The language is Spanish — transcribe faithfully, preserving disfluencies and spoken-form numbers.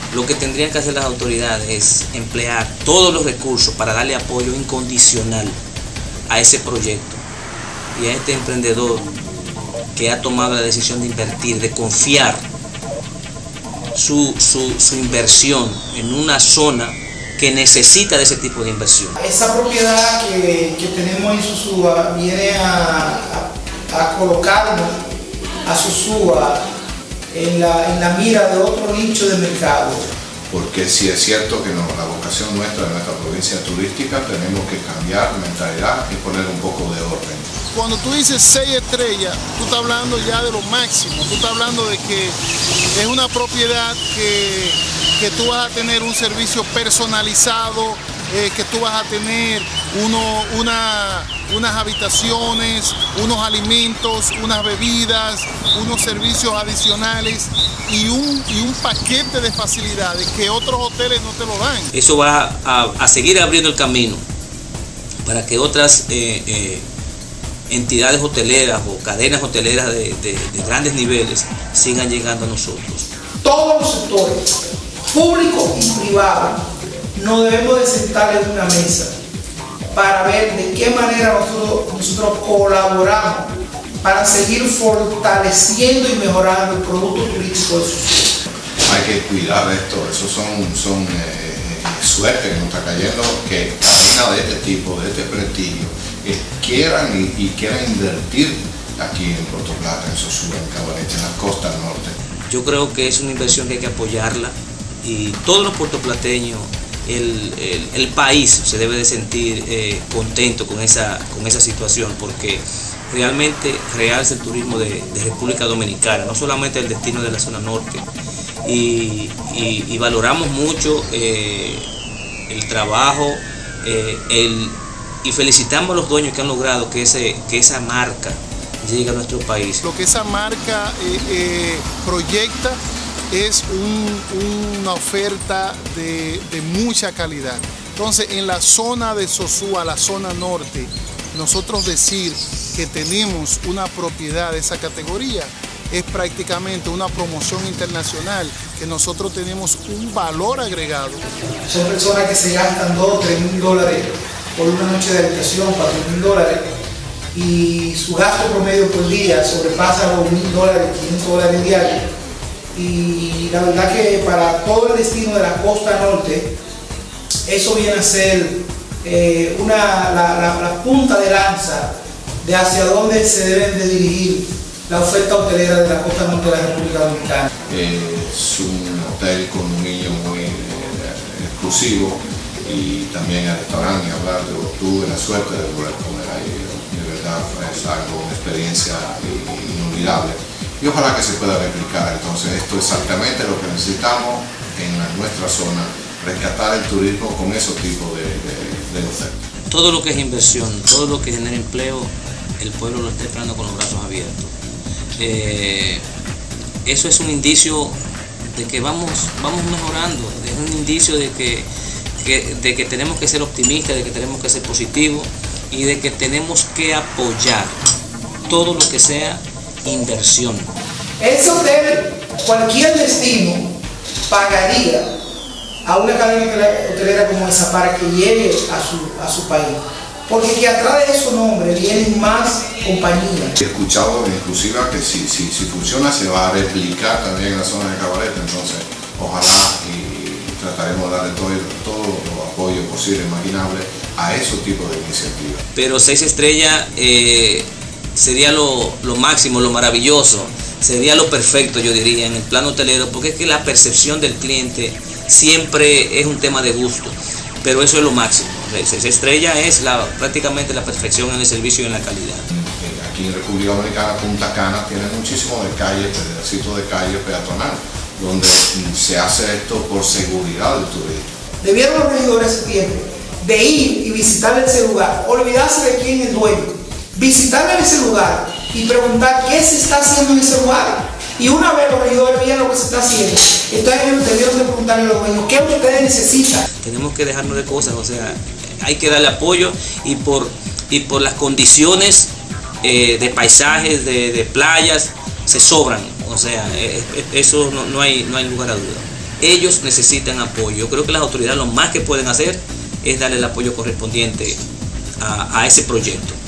Lo que tendrían que hacer las autoridades es emplear todos los recursos para darle apoyo incondicional a ese proyecto y a este emprendedor que ha tomado la decisión de invertir, de confiar su, su, su inversión en una zona que necesita de ese tipo de inversión. Esa propiedad que, que tenemos en Sosúa viene a, a, a colocarnos a Sosúa en la, en la mira de otro nicho de mercado. Porque sí es cierto que no, la vocación nuestra, de nuestra provincia turística, tenemos que cambiar mentalidad y poner un poco de orden. Cuando tú dices seis estrellas, tú estás hablando ya de lo máximo, tú estás hablando de que es una propiedad que, que tú vas a tener un servicio personalizado, eh, que tú vas a tener uno, una, unas habitaciones, unos alimentos, unas bebidas, unos servicios adicionales y un, y un paquete de facilidades que otros hoteles no te lo dan. Eso va a, a seguir abriendo el camino para que otras eh, eh, entidades hoteleras o cadenas hoteleras de, de, de grandes niveles sigan llegando a nosotros. Todos los sectores, públicos y privados, nos debemos de sentar en una mesa para ver de qué manera nosotros, nosotros colaboramos para seguir fortaleciendo y mejorando el producto turístico de Sosúa. Hay que cuidar esto, eso son, son eh, suerte que nos está cayendo, que cadenas de este tipo, de este prestigio, que quieran y, y quieran invertir aquí en Puerto Plata, en Sosúa, en Cabarete, en la costa norte. Yo creo que es una inversión que hay que apoyarla y todos los puertoplateños, el, el, el país se debe de sentir eh, contento con esa, con esa situación, porque realmente realza el turismo de, de República Dominicana, no solamente el destino de la zona norte, y, y, y valoramos mucho eh, el trabajo eh, el, y felicitamos a los dueños que han logrado que, ese, que esa marca llegue a nuestro país. Lo que esa marca eh, eh, proyecta es un, una oferta de, de mucha calidad. Entonces, en la zona de Sosúa, la zona norte, nosotros decir que tenemos una propiedad de esa categoría es prácticamente una promoción internacional, que nosotros tenemos un valor agregado. Son personas que se gastan dos o tres mil dólares por una noche de habitación, cuatro mil dólares, y su gasto promedio por día sobrepasa los mil dólares, quinientos dólares diarios. Y la verdad que para todo el destino de la costa norte, eso viene a ser eh, una, la, la, la punta de lanza de hacia dónde se deben de dirigir la oferta hotelera de la costa norte de la República Dominicana. Es un hotel con un niño muy eh, exclusivo, y también el restaurante, y hablar de tuve la suerte de poder comer ahí, de verdad es algo, una experiencia inolvidable. Y ojalá que se pueda replicar. Entonces esto es exactamente lo que necesitamos en la, nuestra zona, rescatar el turismo con esos tipos de, de, de ofertas. Todo lo que es inversión, todo lo que genera empleo, el pueblo lo está esperando con los brazos abiertos. Eh, eso es un indicio de que vamos, vamos mejorando, es un indicio de que, que, de que tenemos que ser optimistas, de que tenemos que ser positivos y de que tenemos que apoyar todo lo que sea inversión. Ese hotel, cualquier destino, pagaría a una cadena hotelera como esa para que llegue a su, a su país. Porque que atrás de esos nombres vienen más compañías. He escuchado inclusive que si, si, si funciona se va a replicar también en la zona de Cabarete, entonces ojalá y trataremos de darle todo, todo los apoyos posibles, imaginables a esos tipos de iniciativas. Pero seis estrellas eh, sería lo, lo máximo, lo maravilloso, sería lo perfecto, yo diría, en el plano hotelero, porque es que la percepción del cliente siempre es un tema de gusto, pero eso es lo máximo. Seis estrellas es la, prácticamente la perfección en el servicio y en la calidad. Aquí en República Dominicana, Punta Cana tiene muchísimo de calle, pedacitos de calle peatonal, donde se hace esto por seguridad del turismo. Debieron los regidores ese tiempo de ir y visitar ese lugar, olvidarse de quién es el dueño, visitar ese lugar y preguntar qué se está haciendo en ese lugar. Y una vez los regidores veían lo que se está haciendo, entonces debieron de preguntarle a los dueños qué ustedes necesitan. Tenemos que dejarnos de cosas, o sea, hay que darle apoyo y por, y por las condiciones eh, de paisajes, de, de playas, se sobran, o sea, eh, eso no, no, hay, no hay lugar a duda. ellos necesitan apoyo. Yo creo que las autoridades lo más que pueden hacer es darle el apoyo correspondiente a, a ese proyecto.